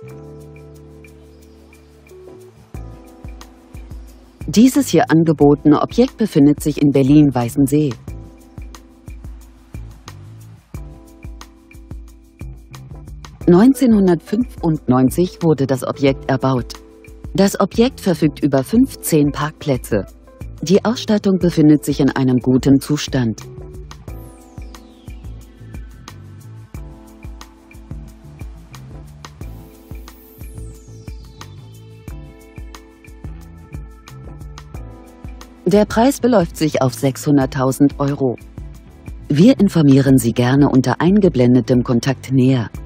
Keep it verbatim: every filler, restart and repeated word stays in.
Dieses hier angebotene Objekt befindet sich in Berlin-Weißensee. neunzehnhundertfünfundneunzig wurde das Objekt erbaut. Das Objekt verfügt über fünfzehn Parkplätze. Die Ausstattung befindet sich in einem guten Zustand. Der Preis beläuft sich auf sechshunderttausend Euro. Wir informieren Sie gerne unter eingeblendetem Kontakt näher.